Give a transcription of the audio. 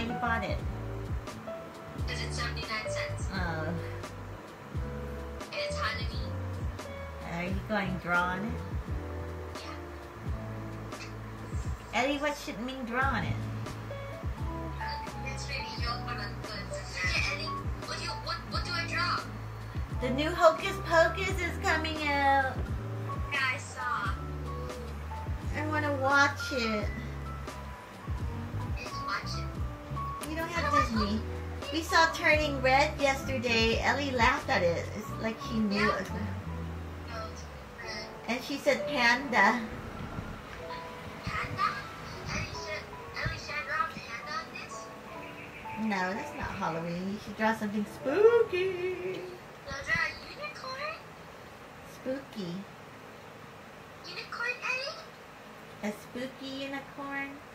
you bought it? Because it's 79 cents. Oh. And it's Halloween. Are you going to draw on it? Yeah. Ellie, what should Ming draw on it? It's really young, but I'm good. Yeah, Ellie, what do I draw? The new Hocus Pocus is coming out. Yeah, I saw. I want to watch it. Just watch it. You don't have Disney. We saw Turning Red yesterday. Ellie laughed at it. It's like she knew it was No, it's red. And she said panda. Panda? Ellie should draw panda on this? No, that's not Halloween. You should draw something spooky. No, draw a unicorn? Spooky. Unicorn, Ellie? A spooky unicorn?